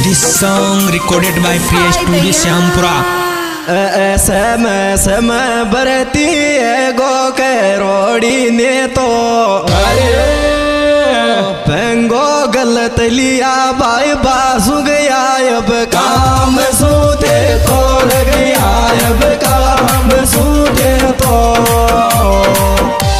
This song recorded by Priya Studio Syampura. समय बरती है गो के रोड़ी ने तो पेंगो गलत लिया भाई बासु गया अब काम सूते खोल गया अब काम सूते तो